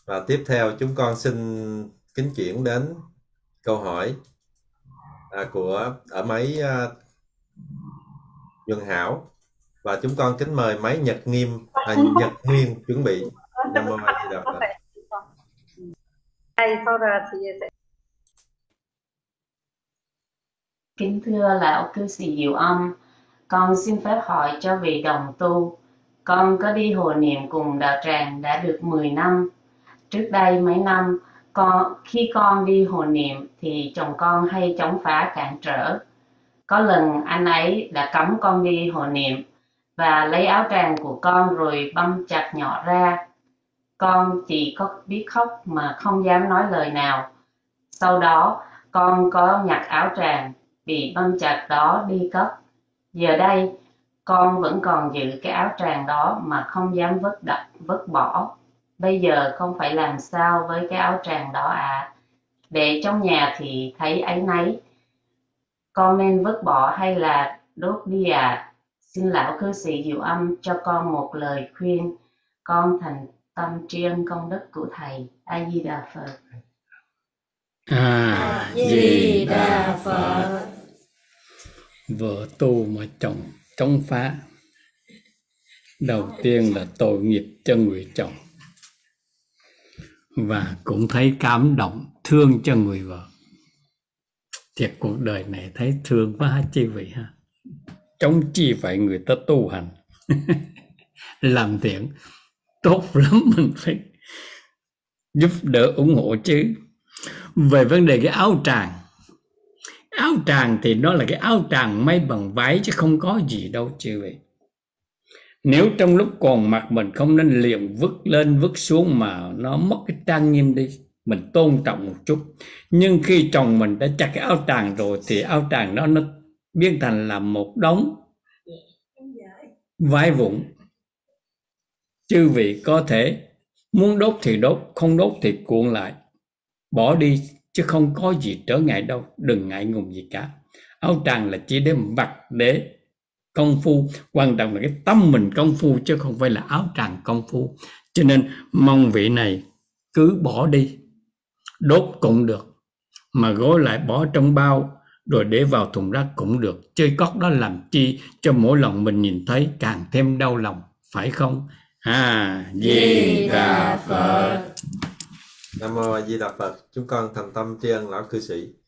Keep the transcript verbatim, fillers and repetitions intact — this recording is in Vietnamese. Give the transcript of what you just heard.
Và tiếp theo chúng con xin kính chuyển đến câu hỏi à, của ở máy à, Nhuần Hảo, và chúng con kính mời máy Nhật Nghiêm à, Nhật Nguyên chuẩn bị. Nam Mô A Di Đà Phật. Kính thưa lão cư sĩ Diệu Âm, con xin phép hỏi cho vị đồng tu. Con có đi hộ niệm cùng đạo tràng đã được mười năm. Trước đây mấy năm, con khi con đi hộ niệm thì chồng con hay chống phá cản trở. Có lần anh ấy đã cấm con đi hộ niệm và lấy áo tràng của con rồi băm chặt nhỏ ra. Con chỉ có biết khóc mà không dám nói lời nào. Sau đó, con có nhặt áo tràng bị băm chặt đó đi cất. Giờ đây, con vẫn còn giữ cái áo tràng đó mà không dám vứt đặt vứt bỏ. Bây giờ con phải làm sao với cái áo tràng đó ạ? À? Để trong nhà thì thấy áy náy. Con nên vứt bỏ hay là đốt đi ạ? À? Xin lão cư sĩ Diệu Âm cho con một lời khuyên. Con thành tâm tri ân công đức của thầy. A Di Đà Phật. A Di Đà Phật. Vợ tu mà chồng chống phá, đầu tiên là tội nghiệp cho người chồng, và cũng thấy cảm động thương cho người vợ. Thiệt cuộc đời này thấy thương quá chi vị ha. Chống chi phải người ta tu hành làm thiện tốt lắm, mình phải giúp đỡ ủng hộ chứ. Về vấn đề cái áo tràng, áo tràng thì nó là cái áo tràng may bằng váy chứ không có gì đâu chứ vậy. Nếu trong lúc còn mặc mình không nên liền vứt lên vứt xuống mà nó mất cái trang nghiêm đi, mình tôn trọng một chút. Nhưng khi chồng mình đã chặt cái áo tràng rồi thì áo tràng đó nó biến thành là một đống vải vụn. Chư vị có thể muốn đốt thì đốt, không đốt thì cuộn lại bỏ đi, chứ không có gì trở ngại đâu, đừng ngại ngùng gì cả. Áo tràng là chỉ để mặc để công phu, quan trọng là cái tâm mình công phu chứ không phải là áo tràng công phu. Cho nên mong vị này cứ bỏ đi, đốt cũng được, mà gói lại bỏ trong bao rồi để vào thùng rác cũng được. Chơi cót đó làm chi cho mỗi lần mình nhìn thấy càng thêm đau lòng, phải không? A Di Đà Phật. Nam Mô A Di Đà Phật. Chúng con thành tâm tri ân lão cư sĩ.